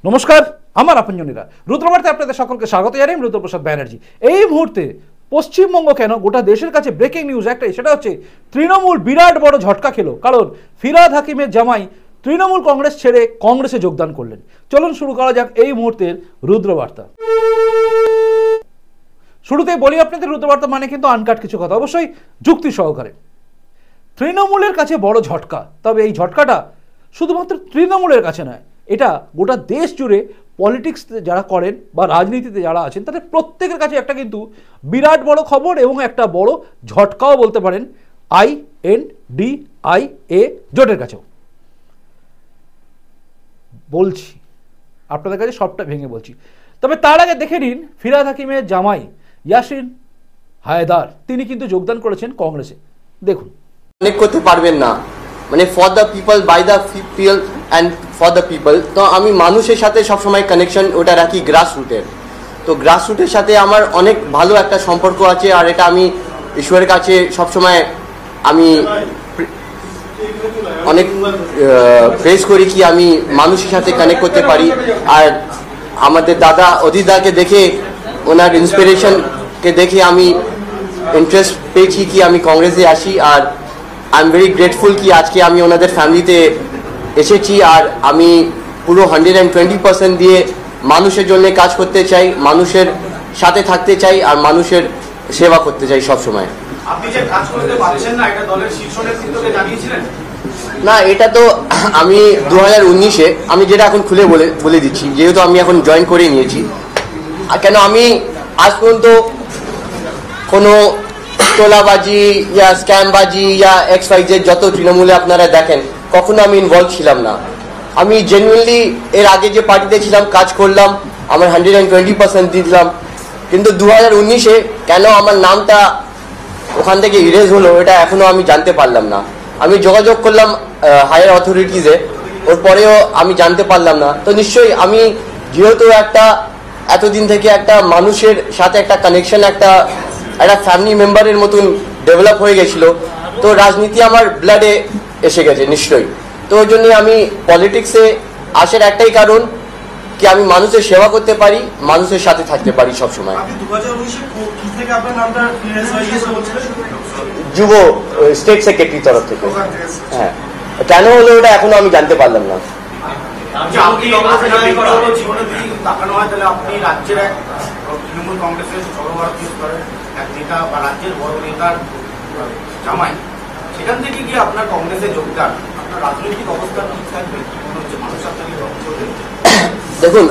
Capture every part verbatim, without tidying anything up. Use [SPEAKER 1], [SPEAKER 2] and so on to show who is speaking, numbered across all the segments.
[SPEAKER 1] নমস্কার, আমার আপনজনেরা রুদ্রবার্তায় আপনাদের সকলকে স্বাগত জানাই। আমি রুদ্রপ্রসাদ ব্যানার্জি। এই মুহূর্তে পশ্চিমবঙ্গ কেন গোটা দেশের কাছে ব্রেকিং নিউজ একটাই, সেটা হচ্ছে তৃণমূল বিরাট বড় ঝটকা খেলো, কারণ ফিরহাদ হাকিমের জামাই তৃণমূল কংগ্রেস ছেড়ে কংগ্রেসে যোগদান করলেন। চলুন শুরু করা যাক এই মুহূর্তের রুদ্রবার্তা। শুরুতেই বলি আপনাদের, রুদ্রবার্তা মানে কিন্তু আনকাট কিছু কথা, অবশ্যই যুক্তি সহকারে। তৃণমূলের কাছে বড় ঝটকা, তবে এই ঝটকাটা শুধুমাত্র তৃণমূলের কাছে নয়, এটা গোটা দেশ জুড়ে পলিটিক্স যারা করেন বা রাজনীতিতে যারা আছেন তাদের প্রত্যেকের কাছে একটা কিন্তু বিরাট বড় খবর এবং একটা বড় ঝটকাও বলতে পারেন I N D I A জোটের কাছেও। বলছি আপনাদের কাছে সবটা ভেঙে বলছি, তবে তার আগে দেখে নিন ফিরহাদ হাকিমের জামাই ইয়াসিন হায়দার তিনি কিন্তু যোগদান করেছেন কংগ্রেসে। দেখুন,
[SPEAKER 2] অনেক করতে পারবেন না, মানে for the people, by the people and for the people. তো আমি মানুষের সাথে সবসময় কানেকশন ওটা রাখি গ্রাস রুটের। তো গ্রাস রুটের সাথে আমার অনেক ভালো একটা সম্পর্ক আছে, আর এটা আমি ঈশ্বরের কাছে সবসময় আমি অনেক প্রেস করি কি আমি মানুষের সাথে কানেক্ট করতে পারি। আর আমাদের দাদা অদিতদাকে দেখে, ওনার ইন্সপিরেশনকে দেখে আমি ইন্টারেস্ট পেয়েছি কি আমি কংগ্রেসে আসি। আর আই এম ভেরি গ্রেটফুল কি আজকে আমি ওনাদের ফ্যামিলিতে এসেছি, আর আমি পুরো হান্ড্রেড অ্যান্ড টোয়েন্টি পার্সেন্ট দিয়ে মানুষের জন্য কাজ করতে চাই, মানুষের সাথে থাকতে চাই, আর মানুষের সেবা করতে চাই সবসময়। না, এটা তো আমি দু হাজার উনিশে আমি যেটা এখন খুলে বলে বলে দিচ্ছি, যেহেতু আমি এখন জয়েন করে নিয়েছি। কেন আমি আজ পর্যন্ত কোনো তোলাবাজি ইয়া স্ক্যামবাজি ইয়া এক্স ওয়াই জেড যত তৃণমূলে আপনারা দেখেন, কখনো আমি ইনভলভ ছিলাম না। আমি জেনুইনলি এর আগে যে পার্টিতে ছিলাম কাজ করলাম, আমার হান্ড্রেড অ্যান্ড টোয়েন্টি পার্সেন্ট দিলাম। কিন্তু দু হাজার উনিশে কেন আমার নামটা ওখান থেকে ইরেজ হলো এটা এখনো আমি জানতে পারলাম না। আমি যোগাযোগ করলাম হায়ার অথরিটিজে, ওর পরেও আমি জানতে পারলাম না। তো নিশ্চয়ই আমি যেহেতু একটা এতদিন থেকে একটা মানুষের সাথে একটা কানেকশন, একটা একটা ফ্যামিলি মেম্বারের মতন ডেভেলপ হয়ে গেছিলো, তো রাজনীতি আমার ব্লাডে এসে গেছে নিশ্চয়ই। তো ওই জন্যে আমি পলিটিক্সে আসার একটাই কারণ কি আমি মানুষের সেবা করতে পারি, মানুষের সাথে থাকতে পারি সবসময়। যুব স্টেট সেক্রেটারির তরফ থেকে। হ্যাঁ, কেন হলো ওটা এখনো আমি জানতে পারলাম না। দেখুন,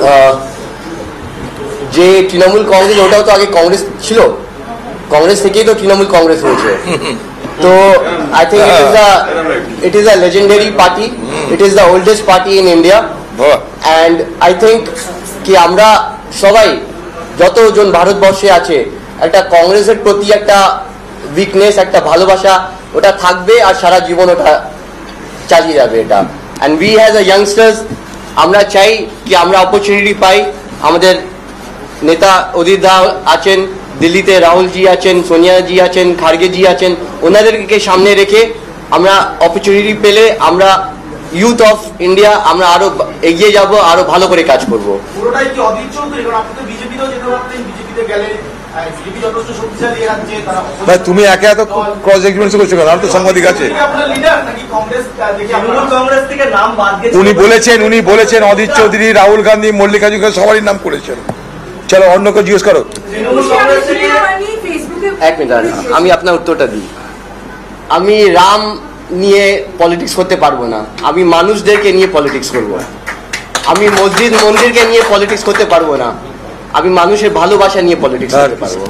[SPEAKER 2] যে তৃণমূল কংগ্রেস ওটাও তো আগে কংগ্রেস ছিল, কংগ্রেস থেকেই তো তৃণমূল কংগ্রেস হয়েছে। তো I think it is a it is a legendary party, it is the oldest party in India. And I think কি আমরা সবাই যতজন ভারতবর্ষে আছে একটা কংগ্রেসের প্রতি একটা উইকনেস, একটা ভালোবাসা ওটা থাকবে, আর সারা জীবন ওটা চালিয়ে যাবে এটা। And we has a youngsters, আমরা চাই কি আমরা অপরচুনিটি পাই। আমাদের নেতা অদিতদা আছেন দিল্লিতে, রাহুলজি আছেন, সোনিয়াজি আছেন, খার্গেজি আছেন, ওনাদেরকে সামনে রেখে আমরা অপরচুনিটি পেলে আমরা ইউথ অফ ইন্ডিয়া আমরা আরো এগিয়ে যাব, আরো ভালো করে কাজ করব।
[SPEAKER 3] তুমি একে এত ক্রস এগ্রিমেন্ট করছো কেন? আর তো সাংবাদিক আছে। উনি বলেছেন উনি বলেছেন অধীর চৌধুরী, রাহুল গান্ধী, মল্লিকার্জুন সবারই নাম করেছেন। চলো অন্য কেউ জিজ্ঞেস করো।
[SPEAKER 2] এক মিনিট আমি আপনার উত্তরটা দিই। আমি রাম নিয়ে পলিটিক্স করতে পারবো না, আমি মানুষদেরকে নিয়ে পলিটিক্স করবো। আমি মসজিদ মন্দিরকে নিয়ে পলিটিক্স করতে পারবো না, আমি মানুষের ভালোবাসা নিয়ে পলিটিক্স করতে পারবো।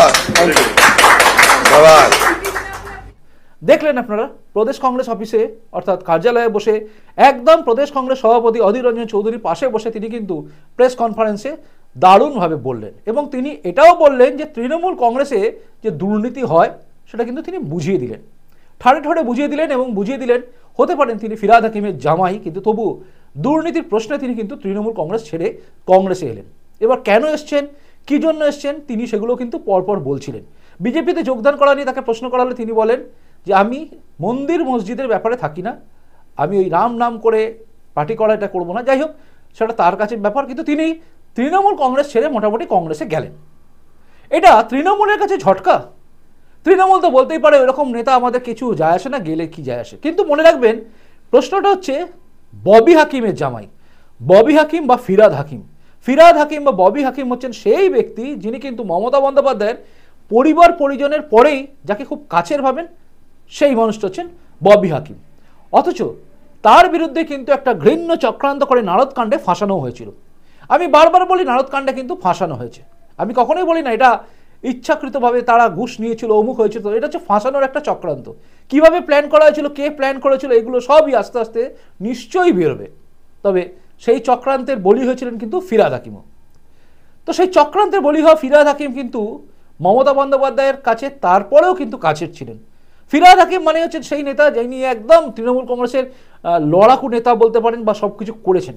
[SPEAKER 1] দেখলেন আপনারা প্রদেশ কংগ্রেস অফিসে অর্থাৎ কার্যালয়ে বসে একদম প্রদেশ কংগ্রেস সভাপতি অধীর রঞ্জন চৌধুরীর পাশে বসে তিনি কিন্তু প্রেস কনফারেন্সে দারুণভাবে বললেন, এবং তিনি এটাও বললেন যে তৃণমূল কংগ্রেসে যে দুর্নীতি হয় সেটা কিন্তু তিনি বুঝিয়ে দিলেন, ঠাড়ে ঠাড়ে বুঝিয়ে দিলেন এবং বুঝিয়ে দিলেন হতে পারেন তিনি ফিরহাদ হাকিমের জামাই, কিন্তু তবু দুর্নীতির প্রশ্নে তিনি কিন্তু তৃণমূল কংগ্রেস ছেড়ে কংগ্রেসে এলেন। এবার কেন এসছেন, কী জন্য এসছেন তিনি সেগুলো কিন্তু পরপর বলছিলেন। বিজেপিতে যোগদান করা নিয়ে তাকে প্রশ্ন করা হলে তিনি বলেন যে আমি মন্দির মসজিদের ব্যাপারে থাকি না, আমি ওই রাম নাম করে পার্টি করা এটা করবো না। যাই হোক, সেটা তার কাছে ব্যাপার, কিন্তু তিনি তৃণমূল কংগ্রেস ছেড়ে মোটামুটি কংগ্রেসে গেলেন। এটা তৃণমূলের কাছে ঝটকা। তৃণমূল তো বলতেই পারে এরকম নেতা আমাদের কিছু যায় আসে না, গেলে কি যায় আসে। কিন্তু মনে রাখবেন প্রশ্নটা হচ্ছে ববি হাকিমের জামাই, ববি হাকিম বা ফিরহাদ হাকিম। ফিরহাদ হাকিম বা ববি হাকিম হচ্ছেন সেই ব্যক্তি যিনি কিন্তু মমতা বন্দ্যোপাধ্যায়ের পরিবার পরিজনের পরেই যাকে খুব কাছের ভাবেন, সেই মানুষটা হচ্ছেন ববি হাকিম। অথচ তার বিরুদ্ধে কিন্তু একটা ঘৃণ্য চক্রান্ত করে নারদকাণ্ডে ফাঁসানো হয়েছিল। আমি বারবার বলি নারদকাণ্ডে কিন্তু ফাঁসানো হয়েছে, আমি কখনোই বলি না এটা ইচ্ছাকৃতভাবে তারা ঘুষ নিয়েছিল, অমুক হয়েছিল। এটা হচ্ছে ফাঁসানোর একটা চক্রান্ত। কিভাবে প্ল্যান করা হয়েছিল, কে প্ল্যান করেছিল, এগুলো সবই আস্তে আস্তে নিশ্চয়ই বেরোবে। তবে সেই চক্রান্তের বলি হয়েছিলেন কিন্তু ফিরহাদ হাকিমও। তো সেই চক্রান্তের বলি হওয়া ফিরহাদ হাকিম কিন্তু মমতা বন্দ্যোপাধ্যায়ের কাছে তারপরেও কিন্তু কাছের ছিলেন। ফিরহাদ হাকিম মানে হচ্ছেন সেই নেতা যিনি একদম তৃণমূল কংগ্রেসের লড়াকু নেতা বলতে পারেন, বা সব কিছু করেছেন।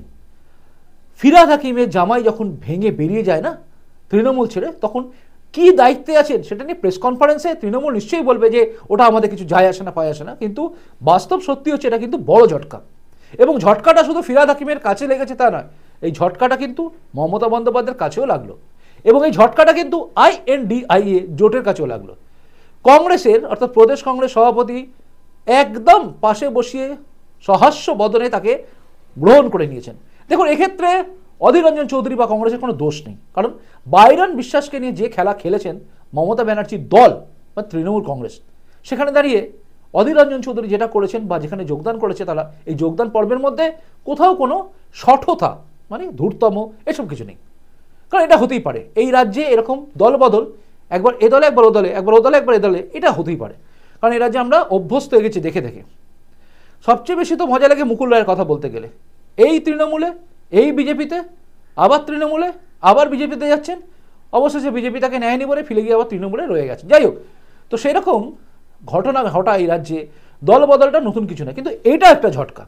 [SPEAKER 1] ফিরহাদ হাকিমের জামাই যখন ভেঙে বেরিয়ে যায় না তৃণমূল ছেড়ে, তখন কি দায়িত্বে আছেন সেটা নিয়ে প্রেস কনফারেন্সে তৃণমূল নিশ্চয়ই বলবে যে ওটা আমাদের কিছু যায় আসে না, পায় আসে না। কিন্তু বাস্তব সত্যি হচ্ছে এটা কিন্তু বড় ঝটকা। এবং ঝটকাটা শুধু ফিরহাদ হাকিমের কাছে লেগেছে তা নয়, এই ঝটকাটা কিন্তু মমতা বন্দ্যোপাধ্যায়ের কাছেও লাগলো। এবং এই ঝটকাটা কিন্তু আইএনডিআইএ জোটের কাছেও লাগলো। কংগ্রেসের অর্থাৎ প্রদেশ কংগ্রেস সভাপতি একদম পাশে বসিয়ে সহাস্য বদনে তাকে গ্রহণ করে নিয়েছেন। দেখুন, এক্ষেত্রে অধীর রঞ্জন চৌধুরী বা কংগ্রেসের কোনো দোষ নেই, কারণ বাইরন বিশ্বাসকে নিয়ে যে খেলা খেলেছেন মমতা ব্যানার্জির দল বা তৃণমূল কংগ্রেস, সেখানে দাঁড়িয়ে অধীর রঞ্জন চৌধুরী যেটা করেছেন বা যেখানে যোগদান করেছে তারা, এই যোগদান পর্বের মধ্যে কোথাও কোনো শঠতা মানে ধূর্তম এসব কিছু নেই। কারণ এটা হতেই পারে, এই রাজ্যে এরকম দল বদল, একবার এ দলে একবার ও দলে, একবার ও দলে একবার এ দলে, এটা হতেই পারে। কারণ এই রাজ্যে আমরা অভ্যস্ত হয়ে গেছি দেখে দেখে। সবচেয়ে বেশি তো মজা লাগে মুকুল রায়ের কথা বলতে গেলে। এই তৃণমূলে, এই বিজেপিতে, আবার তৃণমূলে, আবার বিজেপিতে যাচ্ছেন, অবশেষে বিজেপি তাকে নেয়নি বলে ফিরে গিয়ে আবার তৃণমূলে রয়ে গেছে। যাই হোক, তো সেরকম ঘটনা ঘটা এই রাজ্যে, দল বদলটা নতুন কিছু না, কিন্তু এটা একটা ঝটকা।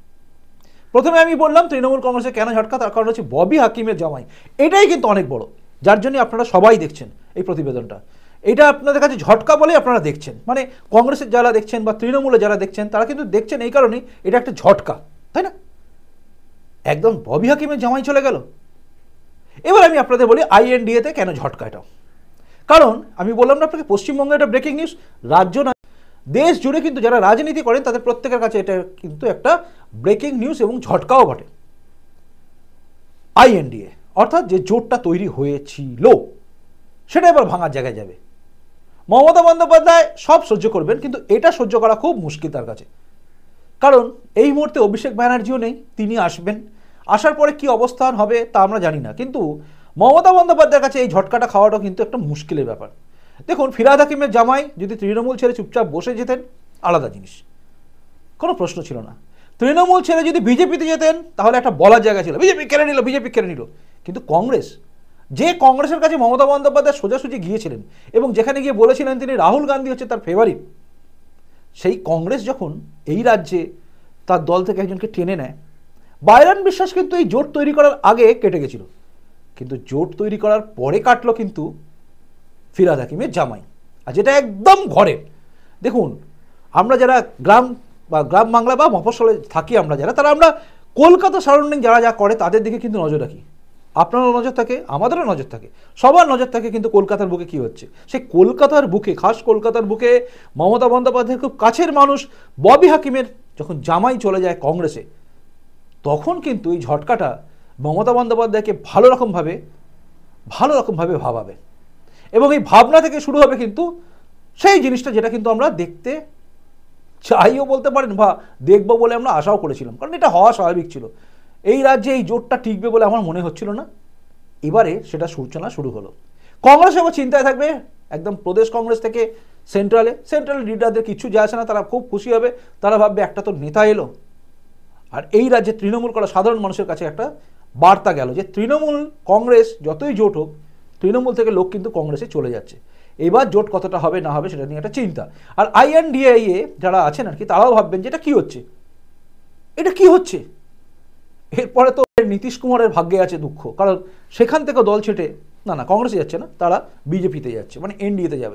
[SPEAKER 1] প্রথমে আমি বললাম তৃণমূল কংগ্রেসে কেন ঝটকা, তার কারণ হচ্ছে ববি হাকিমের জামাই। এটাই কিন্তু অনেক বড়, যার জন্য আপনারা সবাই দেখছেন এই প্রতিবেদনটা। এটা আপনাদের কাছে ঝটকা বলে আপনারা দেখছেন, মানে কংগ্রেসের যারা দেখছেন বা তৃণমূলে যারা দেখছেন তারা কিন্তু দেখছেন এই কারণেই এটা একটা ঝটকা, তাই না? একদম ববি হাকিমের জামাই চলে গেল। এবার আমি আপনাদের বলি আইএনডিএতে কেন ঝটকা এটা। কারণ আমি বললাম না আপনাকে, পশ্চিমবঙ্গে এটা ব্রেকিং নিউজ, রাজ্য না দেশ জুড়ে কিন্তু যারা রাজনীতি করেন তাদের প্রত্যেকের কাছে এটা কিন্তু একটা ব্রেকিং নিউজ এবং ঝটকাও বটে। আইএনডিএ অর্থাৎ যে জোটটা তৈরি হয়েছিল সেটা এবার ভাঙার জায়গায় যাবে। মমতা বন্দ্যোপাধ্যায় সব সহ্য করবেন, কিন্তু এটা সহ্য করা খুব মুশকিল তার কাছে। কারণ এই মুহূর্তে অভিষেক ব্যানার্জিও নেই, তিনি আসবেন, আসার পরে কি অবস্থান হবে তা আমরা জানি না। কিন্তু মমতা বন্দ্যোপাধ্যায়ের কাছে এই ঝটকাটা খাওয়াটাও কিন্তু একটা মুশকিলের ব্যাপার। দেখুন, ফিরহাদ হাকিমের জামাই যদি তৃণমূল ছেড়ে চুপচাপ বসে যেতেন আলাদা জিনিস, কোনো প্রশ্ন ছিল না। তৃণমূল ছেড়ে যদি বিজেপিতে যেতেন তাহলে একটা বলার জায়গা ছিল, বিজেপি কেড়ে নিল, বিজেপি কেড়ে নিল। কিন্তু কংগ্রেস, যে কংগ্রেসের কাছে মমতা বন্দ্যোপাধ্যায় সোজাসুজি গিয়েছিলেন এবং যেখানে গিয়ে বলেছিলেন তিনি রাহুল গান্ধী হচ্ছে তার ফেভারিট, সেই কংগ্রেস যখন এই রাজ্যে তার দল থেকে একজনকে টেনে নেয়, বাইরন বিশ্বাস কিন্তু এই জোট তৈরি করার আগে কেটে গেছিল, কিন্তু জোট তৈরি করার পরে কাটলো কিন্তু ফিরহাদ হাকিমের জামাই, আর যেটা একদম ঘরে। দেখুন, আমরা যারা গ্রাম বা গ্রাম বাংলা বা মফস্বলে থাকি, আমরা যারা, তারা আমরা কলকাতা সারাউন্ডিং যারা যা করে তাদের দিকে কিন্তু নজর রাখি। আপনারও নজর থাকে, আমাদেরও নজর থাকে, সবার নজর থাকে কিন্তু কলকাতার বুকে কি হচ্ছে। সেই কলকাতার বুকে, খাস কলকাতার বুকে মমতা বন্দ্যোপাধ্যায়ের খুব কাছের মানুষ ববি হাকিমের যখন জামাই চলে যায় কংগ্রেসে, তখন কিন্তু এই ঝটকাটা মমতা বন্দ্যোপাধ্যায়কে ভালো রকমভাবে ভালো রকমভাবে ভাবাবে। এবং এই ভাবনা থেকে শুরু হবে কিন্তু সেই জিনিসটা যেটা কিন্তু আমরা দেখতে চাইও বলতে পারেন, বা দেখবো বলে আমরা আশাও করেছিলাম, কারণ এটা হওয়া স্বাভাবিক ছিল। এই রাজ্যে এই জোটটা টিকবে বলে আমার মনে হচ্ছিল না, এবারে সেটা সূচনা শুরু হলো। কংগ্রেস এবার চিন্তায় থাকবে, একদম প্রদেশ কংগ্রেস থেকে সেন্ট্রালে, সেন্ট্রাল লিডারদের কিছু যায় আসে না, তারা খুব খুশি হবে, তারা ভাববে একটা তো নেতা এলো। আর এই রাজ্যে তৃণমূল করা সাধারণ মানুষের কাছে একটা বার্তা গেল যে তৃণমূল কংগ্রেস যতই জোট হোক, তৃণমূল থেকে লোক কিন্তু কংগ্রেসে চলে যাচ্ছে। এবার জোট কতটা হবে না হবে সেটা নিয়ে একটা চিন্তা। আর আইএনডিএ যারা আছেন আর কি, তারাও ভাববেন যে এটা কি হচ্ছে, এটা কি হচ্ছে। এরপরে তো নীতিশ কুমারের ভাগ্যে আছে দুঃখ, কারণ সেখান থেকে দল ছেটে না না কংগ্রেসে যাচ্ছে না, তারা বিজেপিতে যাচ্ছে, মানে এনডিএতে যাবে।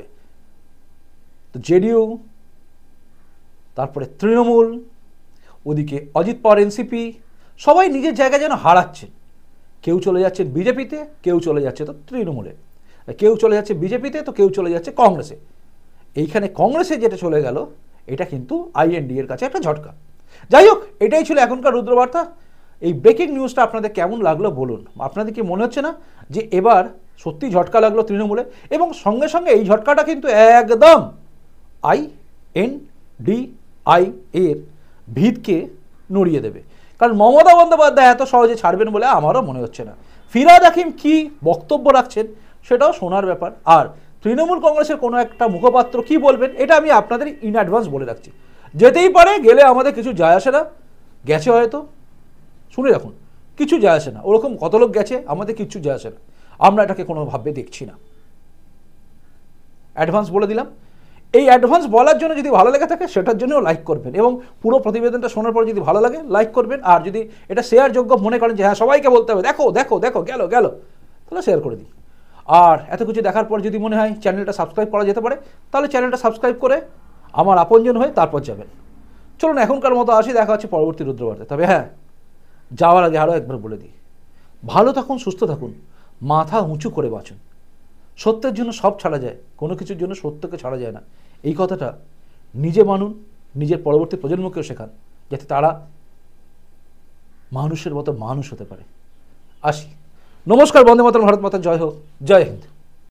[SPEAKER 1] তো জেডিইউ, তারপরে তৃণমূল, ওদিকে অজিত পাওয়ার এনসিপি, সবাই নিজের জায়গায় যেন হারাচ্ছেন। কেউ চলে যাচ্ছেন বিজেপিতে, কেউ চলে যাচ্ছে তো তৃণমূলে, কেউ চলে যাচ্ছে বিজেপিতে তো কেউ চলে যাচ্ছে কংগ্রেসে। এইখানে কংগ্রেসে যেটা চলে গেল এটা কিন্তু আইএনডি এর কাছে একটা ঝটকা। যাই হোক, এটাই ছিল এখনকার রুদ্রবার্তা। এই ব্রেকিং নিউজটা আপনাদের কেমন লাগলো বলুন। আপনাদের কি মনে হচ্ছে না যে এবার সত্যি ঝটকা লাগলো তৃণমূলে, এবং সঙ্গে সঙ্গে এই ঝটকাটা কিন্তু একদম আই এন ডি আই এর ভিতকে নড়িয়ে দেবে? কারণ মমতা বন্দ্যোপাধ্যায় এত সহজে ছাড়বেন বলে আমারও মনে হচ্ছে না। ফিরহাদ হাকিম কি বক্তব্য রাখছেন সেটাও শোনার ব্যাপার, আর তৃণমূল কংগ্রেসের কোনো একটা মুখপাত্র কি বলবেন এটা আমি আপনাদের ইন অ্যাডভান্স বলে রাখছি। যেতেই পারে, গেলে আমাদের কিছু যায় আসে না, গেছে হয়তো, শুনে রাখুন, কিছু যায় আসে না। ওরকম কত লোক গেছে, আমাদের কিচ্ছু যায় আসে না, আমরা এটাকে কোনোভাবে দেখছি না। অ্যাডভান্স বলে দিলাম। এই অ্যাডভান্স বলার জন্য যদি ভালো লেগে থাকে সেটার জন্যও লাইক করবেন, এবং পুরো প্রতিবেদনটা শোনার পর যদি ভালো লাগে লাইক করবেন, আর যদি এটা শেয়ার যোগ্য মনে করেন যে হ্যাঁ সবাইকে বলতে হবে দেখো দেখো দেখো গেল গেল, তাহলে শেয়ার করে দিন। আর এত কিছু দেখার পর যদি মনে হয় চ্যানেলটা সাবস্ক্রাইব করা যেতে পারে, তাহলে চ্যানেলটা সাবস্ক্রাইব করে আমার আপনজন হয়ে তারপর যাবেন। চলুন এখনকার মতো আসি, দেখা হচ্ছে পরবর্তী রুদ্রবার্তায়। তবে হ্যাঁ, যাওয়ার আগে আরও একবার বলে দিই, ভালো থাকুন, সুস্থ থাকুন, মাথা উঁচু করে বাঁচুন। সত্যের জন্য সব ছাড়া যায়, কোনো কিছুর জন্য সত্যকে ছাড়া যায় না। এই কথাটা নিজে মানুন, নিজের পরবর্তী প্রজন্মকেও শেখান, যাতে তারা মানুষের মতো মানুষ হতে পারে। আসি, নমস্কার, বন্দে মাতরম, ভারত মাতা জয় হোক, জয় হিন্দ।